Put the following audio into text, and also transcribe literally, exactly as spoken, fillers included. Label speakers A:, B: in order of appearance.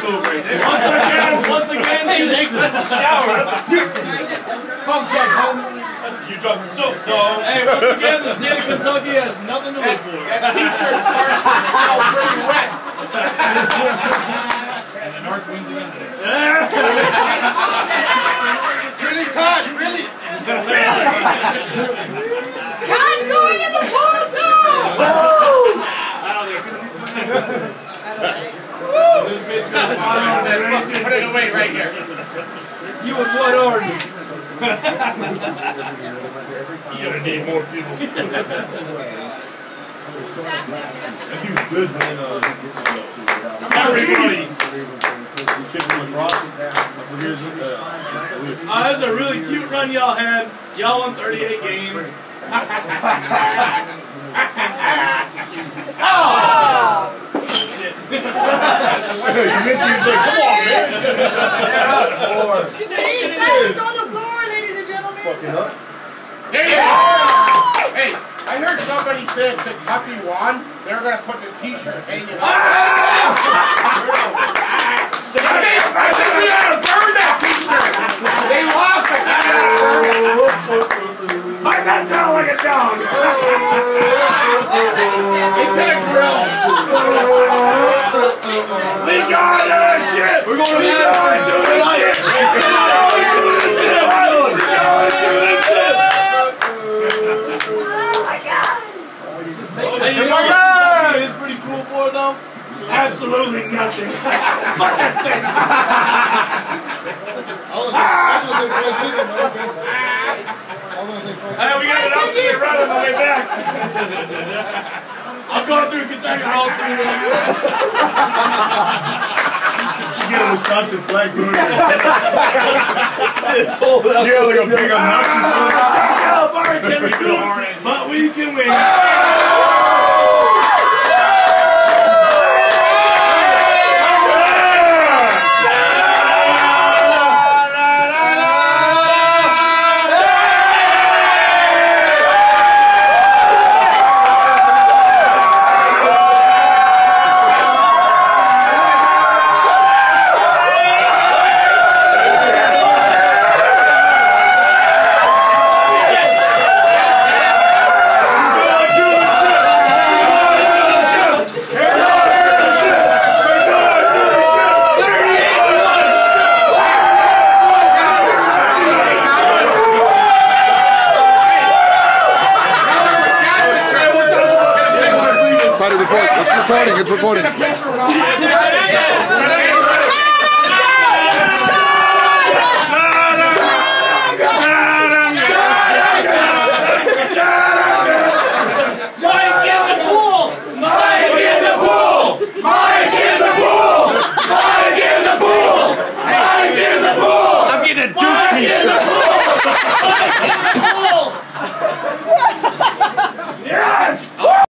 A: move right there. Once again, once again, that's the shower. That's a pump check, homie. You dropped it so slow. Hey, once again, the state of Kentucky has nothing to live for.
B: That t-shirt started to smell pretty wet.
A: And the North wins again today.
B: Really, Todd? Really?
C: Todd's going in the pool too!
A: I don't think so. This bitch got
B: Put it away right here.
A: You and what order?
D: You're gonna need more people. You good, man.
A: Everybody.
D: Uh,
A: Uh, that's a really cute run y'all had. Y'all won thirty-eight games.
C: Oh!
A: Shit.
D: you missed it. Like, come on, man.
C: Three seconds on the floor, ladies and gentlemen.
D: Fucking up.
B: There you go. Hey, I heard somebody say if Kentucky won, they were going to put the t-shirt hanging up. I think we ought to burn that t-shirt. They lost it.
D: Bite that down like a dog.
B: Into the grill.
D: We got this shit. We're going to do this shit. We're going to do this shit. We're going to do this shit.
C: Oh my God!
A: Hey, you know what it's pretty cool for though?
D: Absolutely nothing. Fuck that thing. Hey, we got an alternate run on the way back.
A: I'm going through Kentucky. Roll through there.
D: You get a Wisconsin flag going. Yeah, like a big obnoxious one.
A: Can we do it? But we can win.
E: It's recording, it's recording.